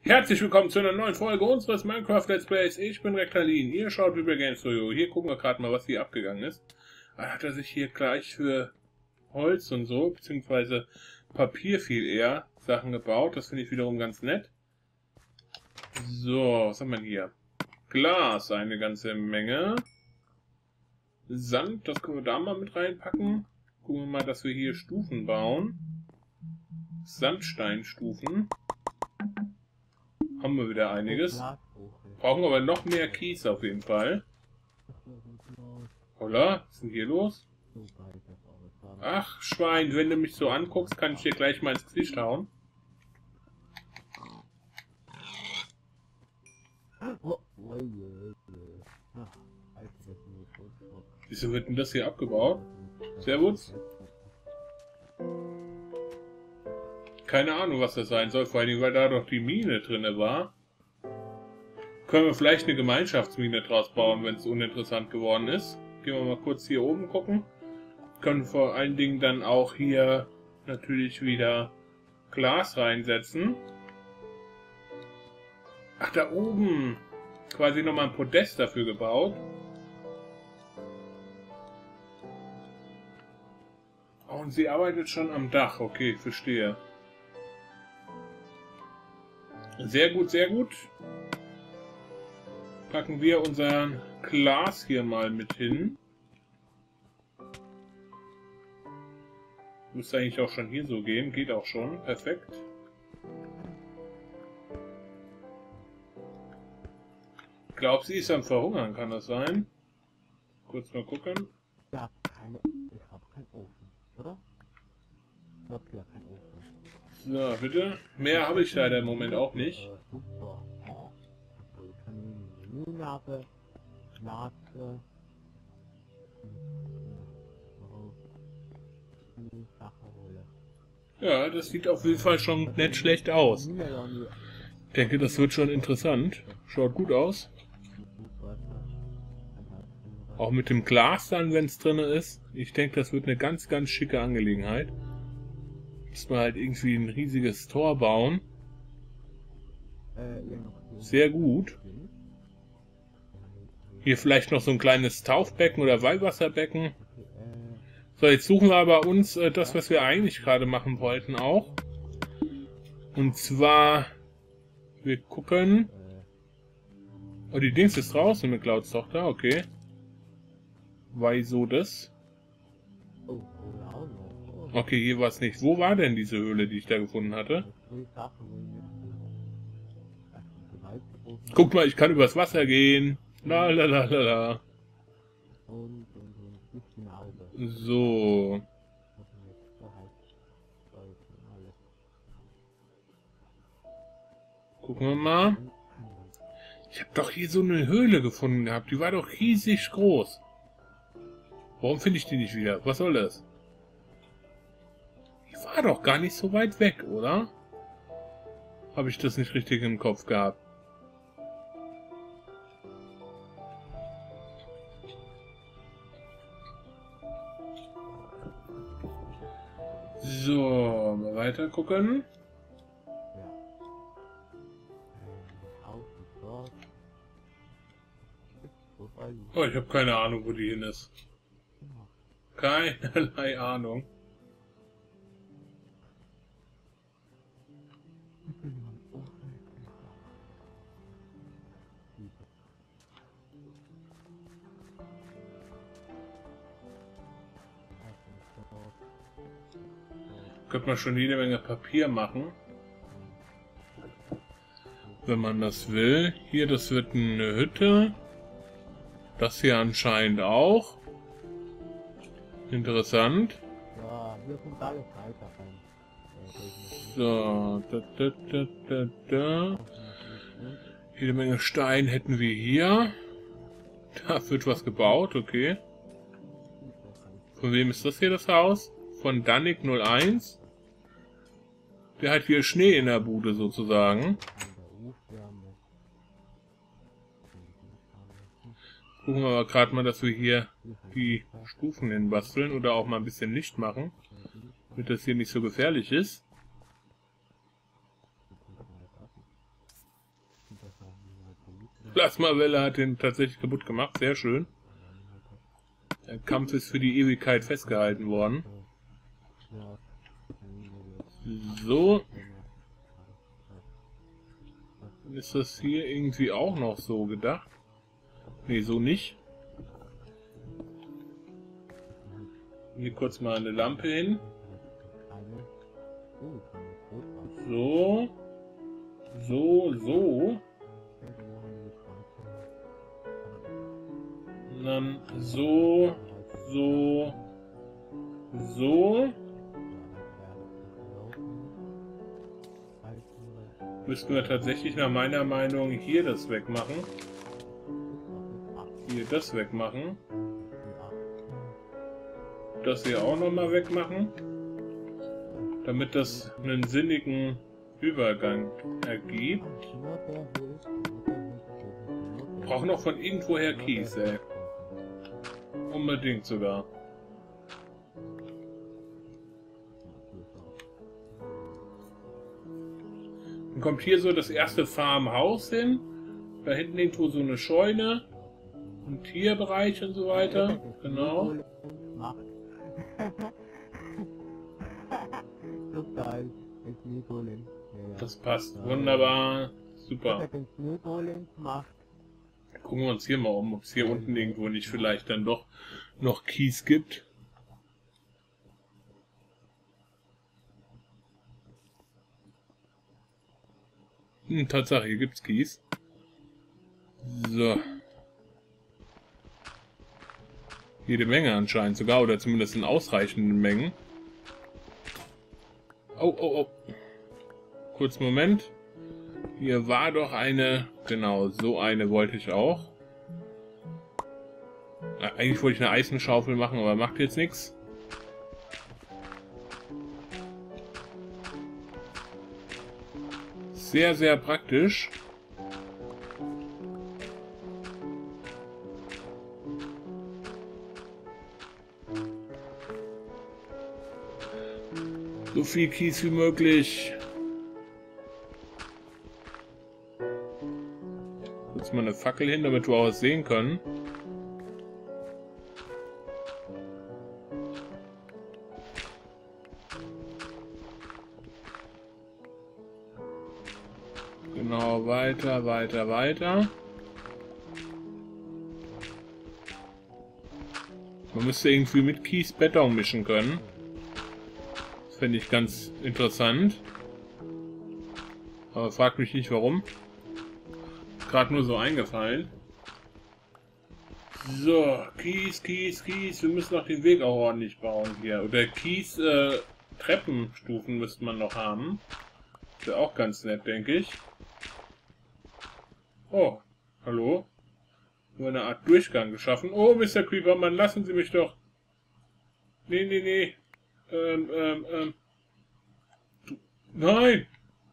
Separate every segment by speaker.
Speaker 1: Herzlich willkommen zu einer neuen Folge unseres Minecraft Let's Plays. Ich bin Rektalin, ihr schaut Biber Games Studio. Hier gucken wir gerade mal, was hier abgegangen ist. Da hat er sich hier gleich für Holz und so, beziehungsweise Papier viel eher, Sachen gebaut. Das finde ich wiederum ganz nett. So, was haben wir hier? Glas, eine ganze Menge. Sand, das können wir da mal mit reinpacken. Gucken wir mal, dass wir hier Stufen bauen. Sandsteinstufen. Haben wir wieder einiges. Brauchen aber noch mehr Kies auf jeden Fall. Holla, was ist denn hier los? Ach, Schwein, wenn du mich so anguckst, kann ich dir gleich mal ins Gesicht hauen. Wieso wird denn das hier abgebaut? Servus? Keine Ahnung, was das sein soll, vor allem, weil da doch die Mine drin war. Können wir vielleicht eine Gemeinschaftsmine draus bauen, wenn es uninteressant geworden ist. Gehen wir mal kurz hier oben gucken. Können vor allen Dingen dann auch hier natürlich wieder Glas reinsetzen. Ach, da oben. Quasi nochmal ein Podest dafür gebaut. Oh, und sie arbeitet schon am Dach. Okay, verstehe. Sehr gut, sehr gut. Packen wir unser Glas hier mal mit hin. Müsste eigentlich auch schon hier so gehen. Geht auch schon. Perfekt. Ich glaube, sie ist am Verhungern. Kann das sein? Kurz mal gucken.
Speaker 2: Ich habe keinen Ofen, oder? Ich habe ja keinen Ofen.
Speaker 1: So, bitte. Mehr habe ich leider im Moment auch nicht.
Speaker 2: Super. Habe, Lage,
Speaker 1: ja, das sieht auf jeden Fall schon nicht schlecht aus. Ich denke, das wird schon interessant. Schaut gut aus. Auch mit dem Glas dann, wenn es drin ist. Ich denke, das wird eine ganz, ganz schicke Angelegenheit. Müssen wir halt irgendwie ein riesiges Tor bauen. Sehr gut. Hier vielleicht noch so ein kleines Taufbecken oder Weihwasserbecken. So, jetzt suchen wir aber uns das, was wir eigentlich gerade machen wollten, auch. Und zwar, wir gucken. Oh, die Dings ist draußen mit Clouds Tochter, okay. Wieso das? Okay, hier war es nicht. Wo war denn diese Höhle, die ich da gefunden hatte? Guck mal, ich kann übers Wasser gehen. La la la la la. So. Gucken wir mal. Ich habe doch hier so eine Höhle gefunden gehabt. Die war doch riesig groß. Warum finde ich die nicht wieder? Was soll das? Die war doch gar nicht so weit weg, oder? Habe ich das nicht richtig im Kopf gehabt? So, mal weiter gucken. Oh, ich habe keine Ahnung, wo die hin ist. Keinerlei Ahnung. Könnte man schon jede Menge Papier machen. Wenn man das will. Hier, das wird eine Hütte. Das hier anscheinend auch. Interessant.
Speaker 2: Ja, hier kommt alles weiter rein.
Speaker 1: So. Jede Menge Stein hätten wir hier. Da wird was gebaut, okay. Von wem ist das hier, das Haus? Von Danik 01. Der hat hier Schnee in der Bude sozusagen. Gucken wir aber gerade mal, dass wir hier die Stufen hin basteln oder auch mal ein bisschen Licht machen, damit das hier nicht so gefährlich ist. Plasmawelle hat den tatsächlich kaputt gemacht. Sehr schön. Der Kampf ist für die Ewigkeit festgehalten worden. So. Ist das hier irgendwie auch noch so gedacht? Ne, so nicht. Hier kurz mal eine Lampe hin. So. So, so. Und dann so, so, so. Müssten wir tatsächlich nach meiner Meinung hier das wegmachen. Hier das wegmachen. Das hier auch nochmal wegmachen. Damit das einen sinnigen Übergang ergibt. Brauche noch von irgendwoher Kies, ey. Unbedingt sogar. Dann kommt hier so das erste Farmhaus hin. Da hinten irgendwo so eine Scheune. Ein Tierbereich und so weiter. Genau. Das passt wunderbar. Super. Gucken wir uns hier mal um, ob es hier unten irgendwo nicht vielleicht dann doch noch Kies gibt. Tatsache, hier gibt's Kies. So. Jede Menge anscheinend sogar, oder zumindest in ausreichenden Mengen. Oh, oh, oh. Kurz Moment. Hier war doch eine... Genau, so eine wollte ich auch. Eigentlich wollte ich eine Eisenschaufel machen, aber macht jetzt nichts. Sehr, sehr praktisch. So viel Kies wie möglich. Kurz mal eine Fackel hin, damit wir auch was sehen können. Genau, weiter, weiter, weiter. Man müsste irgendwie mit Kies Beton mischen können. Das fände ich ganz interessant. Aber fragt mich nicht warum. Gerade nur so eingefallen. So, Kies, Kies, Kies. Wir müssen noch den Weg auch ordentlich bauen hier. Oder Kies, Treppenstufen müsste man noch haben. Wäre auch ganz nett, denke ich. Oh, hallo? Nur eine Art Durchgang geschaffen. Oh, Mr. Creeperman, lassen Sie mich doch. Nee, nee, nee. Nein!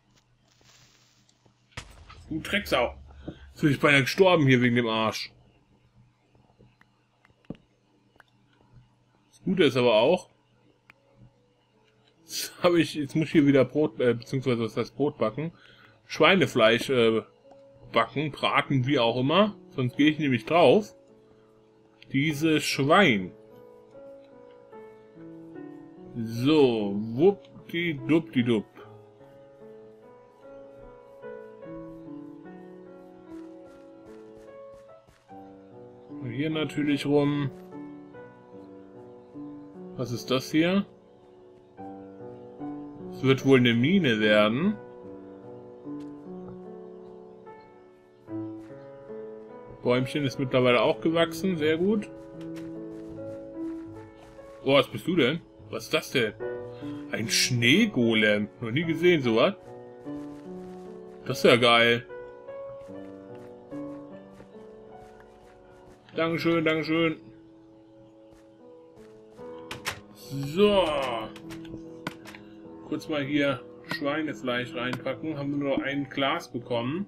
Speaker 1: Du Drecksau. Jetzt bin ich beinahe gestorben hier wegen dem Arsch. Das Gute ist aber auch, jetzt muss ich hier wieder Brot, beziehungsweise was heißt Brot backen. Schweinefleisch backen, braten, wie auch immer. Sonst gehe ich nämlich drauf. Dieses Schwein. So, wuppdiduppdidupp. Und hier natürlich rum. Was ist das hier? Es wird wohl eine Mine werden. Bäumchen ist mittlerweile auch gewachsen, sehr gut. Oh, was bist du denn? Was ist das denn? Ein Schneegolem. Noch nie gesehen, sowas. Das ist ja geil. Dankeschön, Dankeschön. So. Kurz mal hier Schweinefleisch reinpacken. Haben wir nur ein Glas bekommen.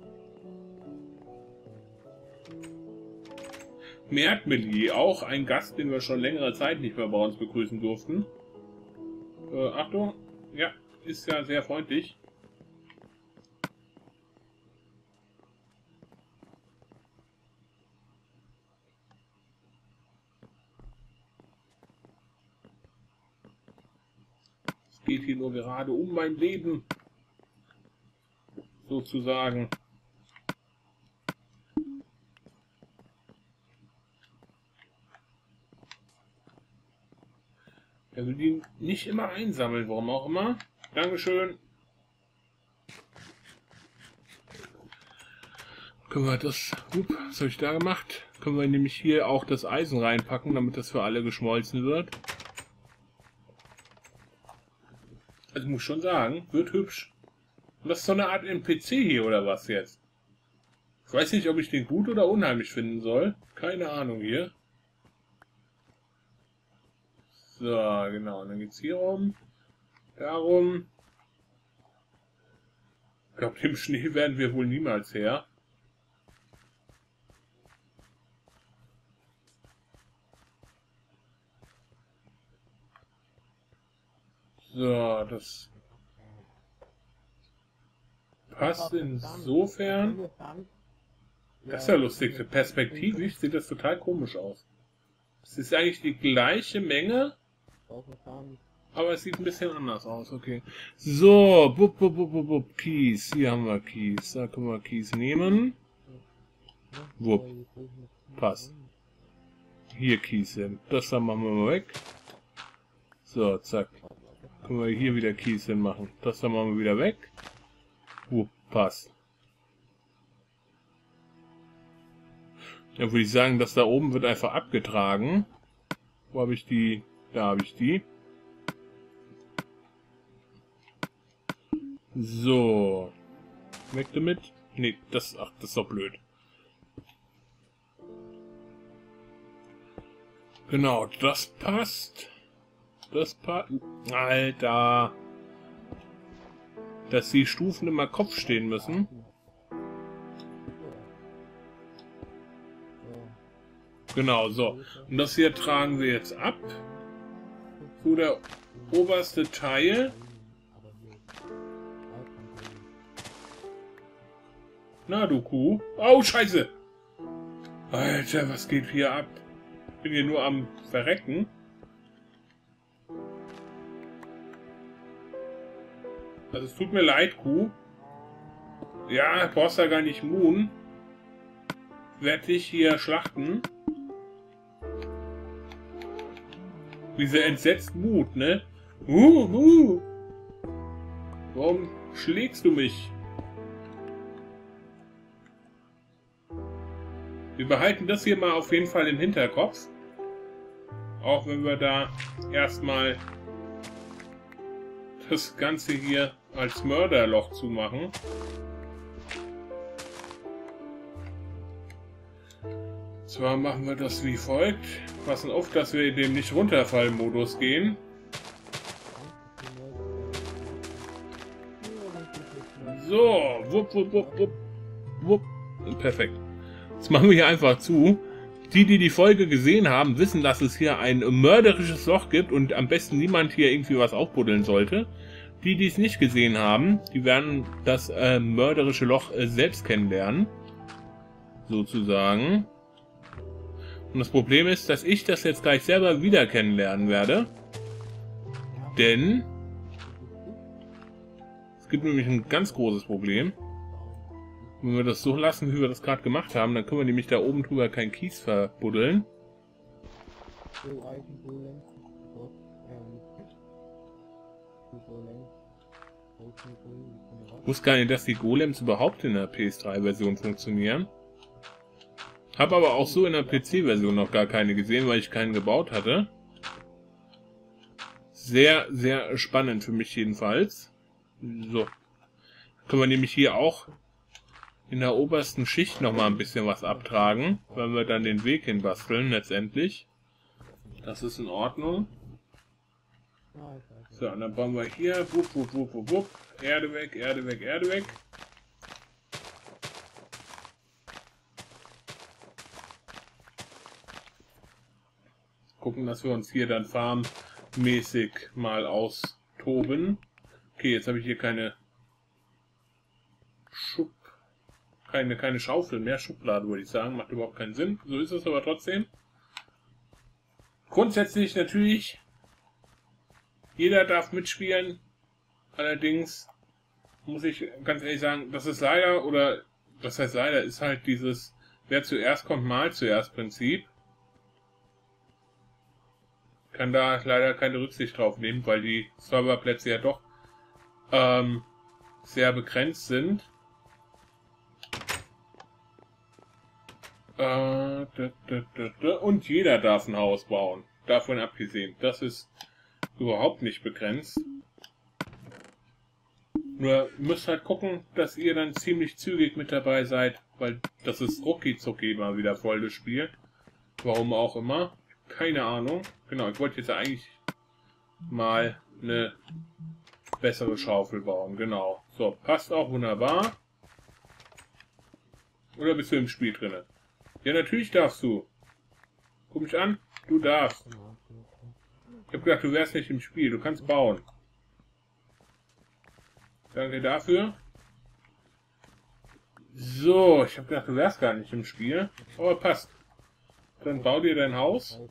Speaker 1: Merdmelier, auch ein Gast, den wir schon längere Zeit nicht mehr bei uns begrüßen durften. Achtung, ja, ist ja sehr freundlich. geht hier nur gerade um mein Leben. Sozusagen. Er will die nicht immer einsammeln, warum auch immer. Dankeschön. Können wir das, was habe ich da gemacht? Können wir nämlich hier auch das Eisen reinpacken, damit das für alle geschmolzen wird. Also muss schon sagen, wird hübsch. Und das ist so eine Art NPC hier oder was jetzt? Ich weiß nicht, ob ich den gut oder unheimlich finden soll. Keine Ahnung hier. So, genau. Und dann geht's hier rum. Darum. Ich glaube, dem Schnee werden wir wohl niemals her. So, das passt insofern. Das ist ja lustig. Perspektivisch sieht das total komisch aus. Es ist eigentlich die gleiche Menge, aber es sieht ein bisschen anders aus. Okay. So, Kies. Hier haben wir Kies. Da können wir Kies nehmen. Wupp. Passt. Hier Kies hin. Das da machen wir mal weg. So, zack. Können wir hier wieder Kies hin machen. Das da machen wir wieder weg. Passt. Dann würde ich sagen, das da oben wird einfach abgetragen. Wo habe ich die? Da habe ich die. So. Weg damit. Nee, das, ach, das ist doch blöd. Genau, das passt. Das passt. Alter. Dass die Stufen immer Kopf stehen müssen. Genau, so. Und das hier tragen wir jetzt ab. So der oberste Teil. Na du Kuh. Oh, scheiße. Alter, was geht hier ab? Ich bin hier nur am Verrecken. Also es tut mir leid, Kuh. Ja, brauchst ja gar nicht Moon. Werd dich hier schlachten. Diese entsetzt Mut, ne? Warum schlägst du mich? Wir behalten das hier mal auf jeden Fall im Hinterkopf. Auch wenn wir da erstmal das Ganze hier als Mörderloch zumachen. Zwar machen wir das wie folgt. Passen auf, dass wir in den Nicht-Runterfall-Modus gehen. So, wupp, wupp, wupp, wupp, wupp. Perfekt. Jetzt machen wir hier einfach zu. Die Folge gesehen haben, wissen, dass es hier ein mörderisches Loch gibt und am besten niemand hier irgendwie was aufbuddeln sollte. Die es nicht gesehen haben, die werden das mörderische Loch selbst kennenlernen. Sozusagen. Und das Problem ist, dass ich das jetzt gleich selber wieder kennenlernen werde. Denn es gibt nämlich ein ganz großes Problem. Wenn wir das so lassen, wie wir das gerade gemacht haben, dann können wir nämlich da oben drüber kein Kies verbuddeln. Ich wusste gar nicht, dass die Golems überhaupt in der PS3-Version funktionieren. Habe aber auch so in der PC-Version noch gar keine gesehen, weil ich keinen gebaut hatte. Sehr, sehr spannend für mich jedenfalls. So. Können wir nämlich hier auch in der obersten Schicht noch mal ein bisschen was abtragen, weil wir dann den Weg hinbasteln letztendlich. Das ist in Ordnung. So, und dann bauen wir hier, wupp, wupp, wupp, wupp, wupp. Erde weg, Erde weg, Erde weg. Gucken, dass wir uns hier dann farmmäßig mal austoben. Okay, jetzt habe ich hier keine keine Schaufel mehr, Schublade würde ich sagen. Macht überhaupt keinen Sinn. So ist es aber trotzdem. Grundsätzlich natürlich Jeder darf mitspielen. Allerdings muss ich ganz ehrlich sagen, das ist leider, oder das heißt leider, ist halt dieses wer zuerst kommt, mal zuerst Prinzip. Kann da leider keine Rücksicht drauf nehmen, weil die Serverplätze ja doch sehr begrenzt sind. Und jeder darf ein Haus bauen. Davon abgesehen. Das ist überhaupt nicht begrenzt. Nur müsst halt gucken, dass ihr dann ziemlich zügig mit dabei seid, weil das ist rucki zucki mal wieder voll das Spiel. Warum auch immer. Keine Ahnung. Genau, ich wollte jetzt eigentlich mal eine bessere Schaufel bauen. Genau. So, passt auch wunderbar. Oder bist du im Spiel drinne? Ja, natürlich darfst du. Guck mich an. Du darfst. Ich hab gedacht, du wärst nicht im Spiel. Du kannst bauen. Danke dafür. So, ich hab gedacht, du wärst gar nicht im Spiel. Aber passt. Dann bau dir dein Haus.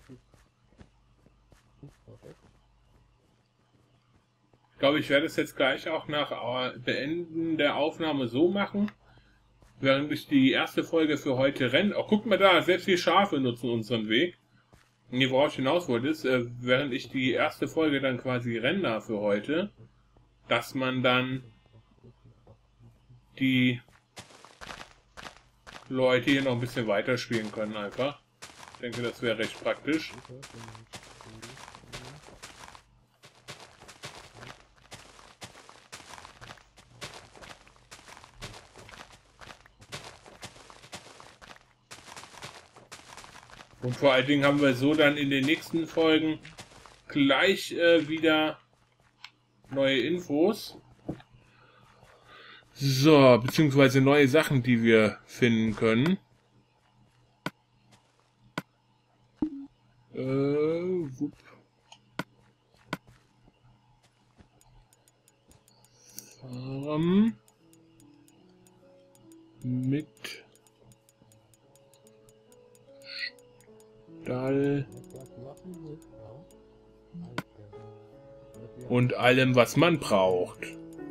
Speaker 1: Ich glaube, ich werde es jetzt gleich auch nach Beenden der Aufnahme so machen. Während ich die erste Folge für heute renne. Oh, guck mal da, selbst die Schafe nutzen unseren Weg. Nee, worauf ich hinaus wollte, ist, während ich die erste Folge dann quasi renne für heute, dass man dann die Leute hier noch ein bisschen weiterspielen können einfach. Ich denke, das wäre recht praktisch. Und vor allen Dingen haben wir so dann in den nächsten Folgen gleich wieder neue Infos. So, beziehungsweise neue Sachen, die wir finden können. Wupp. Farm mit Stall und allem, was man braucht.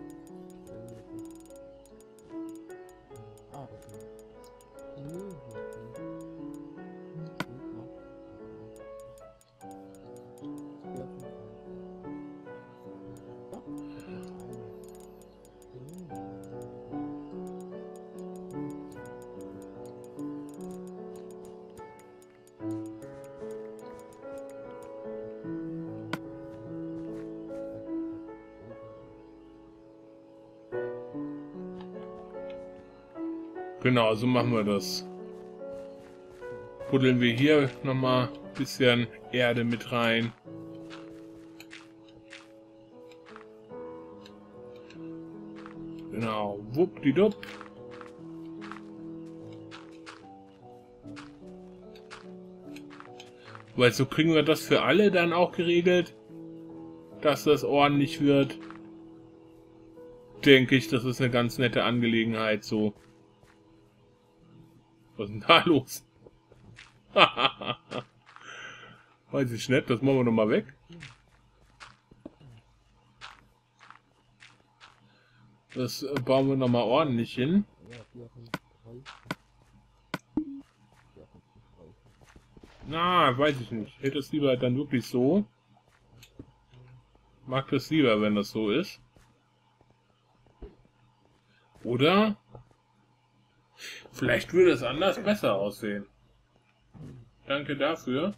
Speaker 1: Genau, so machen wir das. Buddeln wir hier nochmal ein bisschen Erde mit rein. Genau, wuppdidupp. Weil so kriegen wir das für alle dann auch geregelt, dass das ordentlich wird. Denke ich, das ist eine ganz nette Angelegenheit so. Was ist denn da los? Weiß ich nicht, das machen wir nochmal weg. Das bauen wir nochmal ordentlich hin. Na, weiß ich nicht. Hätte es lieber dann wirklich so. Mag das lieber, wenn das so ist. Oder? Vielleicht würde es anders besser aussehen. Danke dafür.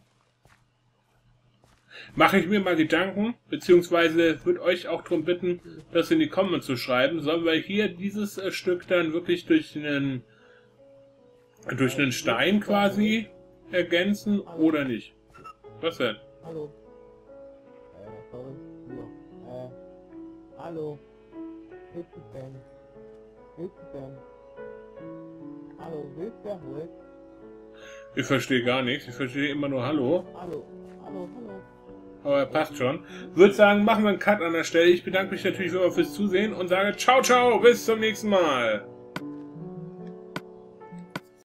Speaker 1: Mache ich mir mal Gedanken, beziehungsweise würde euch auch darum bitten, das in die Comments zu schreiben. Sollen wir hier dieses Stück dann wirklich durch einen Stein quasi ergänzen oder nicht? Was denn?
Speaker 2: Hallo. Sorry. Hallo. Willst du denn? Hallo, willst du wohl?
Speaker 1: Ich verstehe gar nichts. Ich verstehe immer nur Hallo.
Speaker 2: Hallo.
Speaker 1: Aber passt schon. Würde sagen, machen wir einen Cut an der Stelle. Ich bedanke mich natürlich immer fürs Zusehen und sage ciao, ciao, bis zum nächsten Mal.